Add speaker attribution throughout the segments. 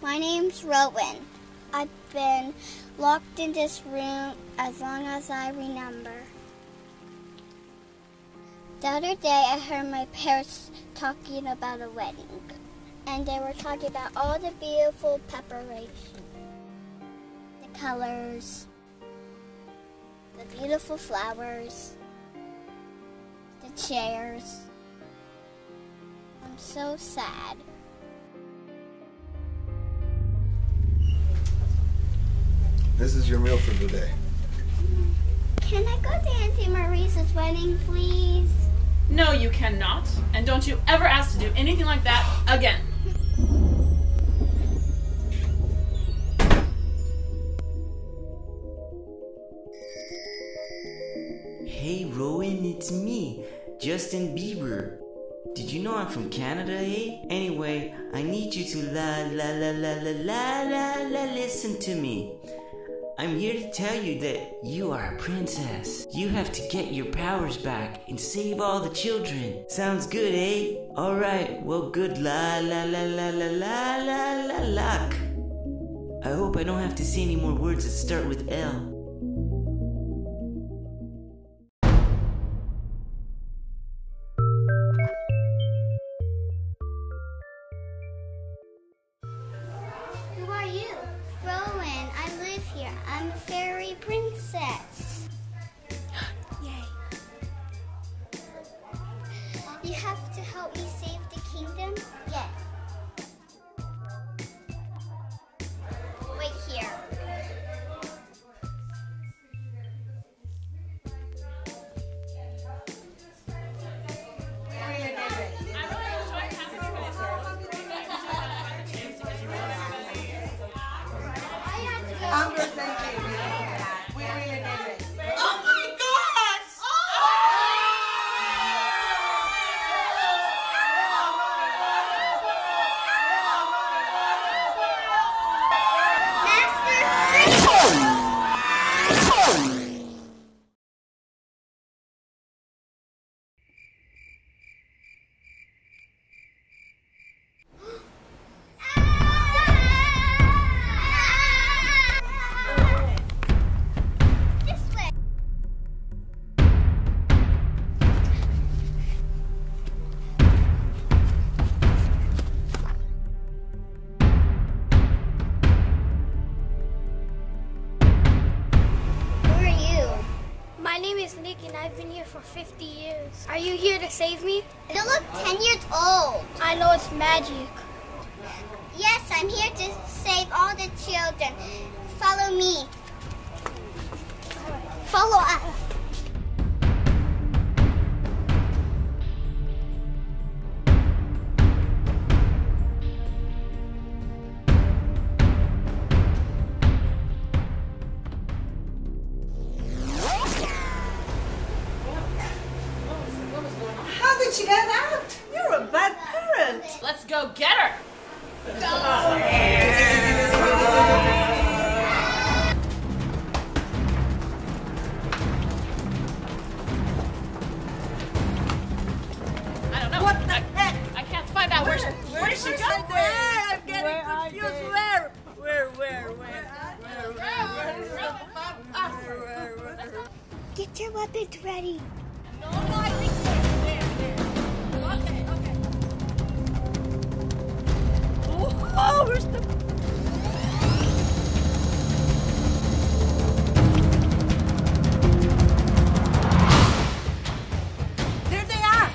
Speaker 1: My name's Rowan. I've been locked in this room as long as I remember. The other day I heard my parents talking about a wedding. And they were talking about all the beautiful preparation. The colors, the beautiful flowers, the chairs. I'm so sad.
Speaker 2: This is your meal for the day.
Speaker 1: Can I go to Auntie Marisa's wedding, please?
Speaker 3: No, you cannot. And don't you ever ask to do anything like that again.
Speaker 4: Hey Rowan, it's me, Justin Bieber. Did you know I'm from Canada, eh? Anyway, I need you to listen to me. I'm here to tell you that you are a princess. You have to get your powers back and save all the children. Sounds good, eh? Alright, well good luck. I hope I don't have to say any more words that start with L.
Speaker 1: Who are you? Rowan, I live here. I'm a fairy princess. Yay. You have to help me save the kingdom? Yes. Wait here.
Speaker 5: We really need it.
Speaker 3: Oh my gosh!
Speaker 1: My name is Nick and I've been here for 50 years. Are you here to save me? You look 10 years old. I know it's magic. Yes, I'm here to save all the children. Follow me. Follow us.
Speaker 5: How did she get out? You're a bad parent.
Speaker 3: Let's go get her! I don't know.
Speaker 5: What the heck?
Speaker 3: I can't find out where did she go?
Speaker 5: I'm getting confused. Where?
Speaker 1: Get your weapons ready.
Speaker 5: Oh, where's the... There they are!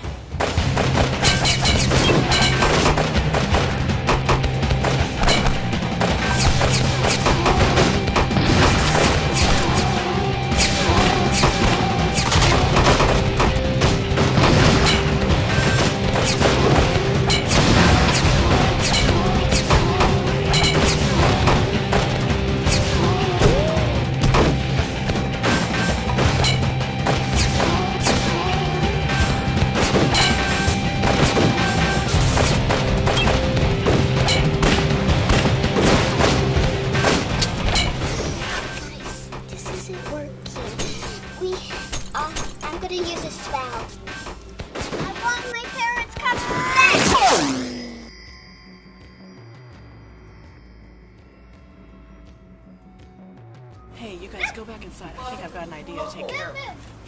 Speaker 3: Hey, you guys go back inside. I think I've got an idea to take care of.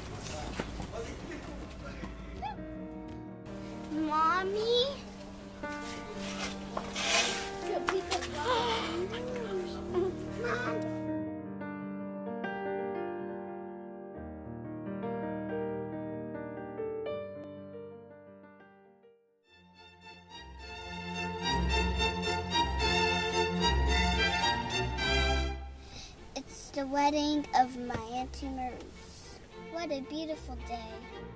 Speaker 1: Mommy? It's the wedding of my Auntie Maurice. What a beautiful day.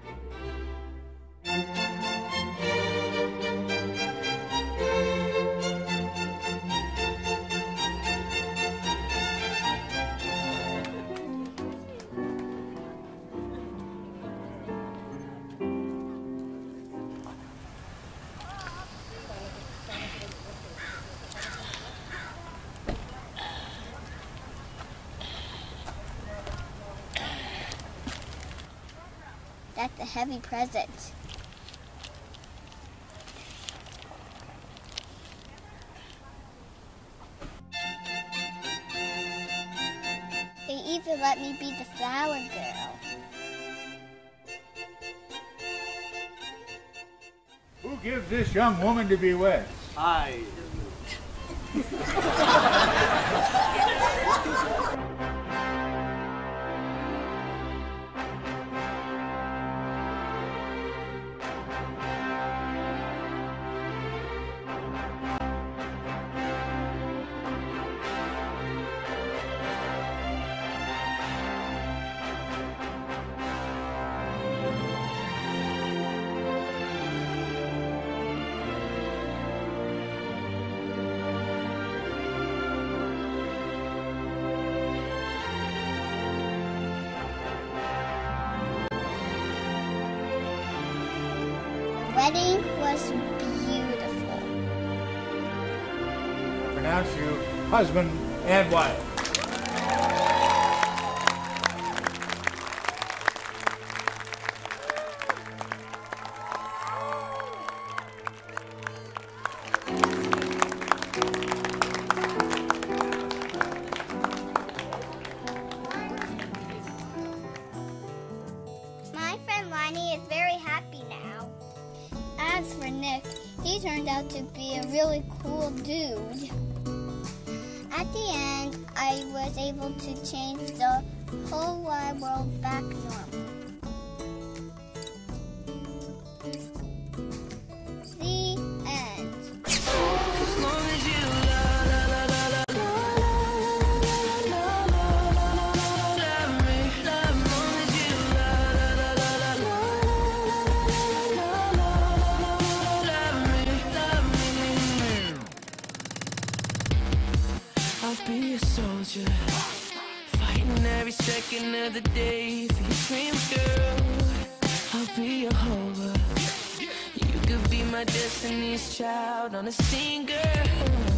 Speaker 1: That's a heavy present. They even let me be the flower girl.
Speaker 6: Who gives this young woman to be wed?
Speaker 7: I.
Speaker 1: The wedding was beautiful.
Speaker 6: I pronounce you husband and wife.
Speaker 1: My friend Lonnie is very happy now. As for Nick, he turned out to be a really cool dude. At the end, I was able to change the whole wide world back normal. The end.
Speaker 8: I'll be a soldier, fighting every second of the day for your dreams, girl. I'll be a hover. You could be my destiny's child on a scene, girl.